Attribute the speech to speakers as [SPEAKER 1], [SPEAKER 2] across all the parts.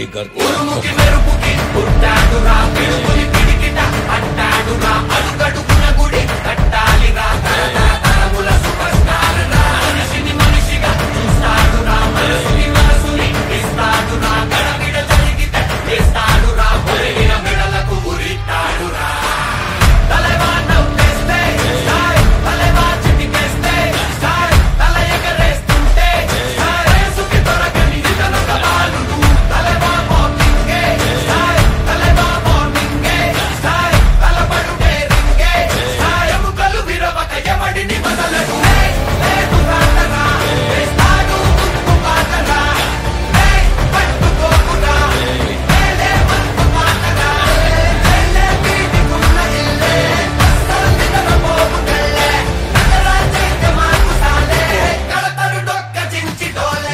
[SPEAKER 1] tiger
[SPEAKER 2] ఉరుముకి మెరుపుకి పుట్టాడురా పిడుగుని పిడికిట అట్టాడురా అడుగడుగున గుడి కట్టాలిరా తరముల super star రా మనిషిని మనిషిగా చూస్తాడురా మనసుని మనసుని ఇస్తాడురా గడబిడ జరిగితే వేస్తాడురా ఒరిగిన మెడలకు ఉరితాడురా తలవా నవ్వేస్తే స్టైల్ తలవా చిటికేస్తే స్టైల్ తల ఎగరేస్తుంటే స్టైల్ రేసుకి దొరకని ఇతనొక బాలుడు తలవా వాకింగే స్టైల్ తలవా మార్నింగే స్టైల్ తలపడుటే రింగే స్టైల్ ఎముకలు విరవక ఎవడిని వదలడు లేదు రాతరా వేస్తాడు ముందు పాతరా పట్టుకోకురా మేలే మందు మాటరా చెల్లె వీటికున్న ఇల్లే అస్సలు నిద్రపోవుటల్లే నగరా చేత మాకు సాలే కడతరు డొక్క చించి డోలే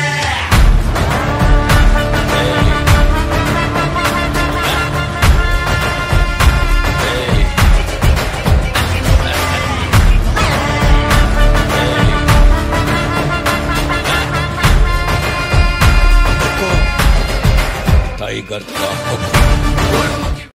[SPEAKER 1] టైగర్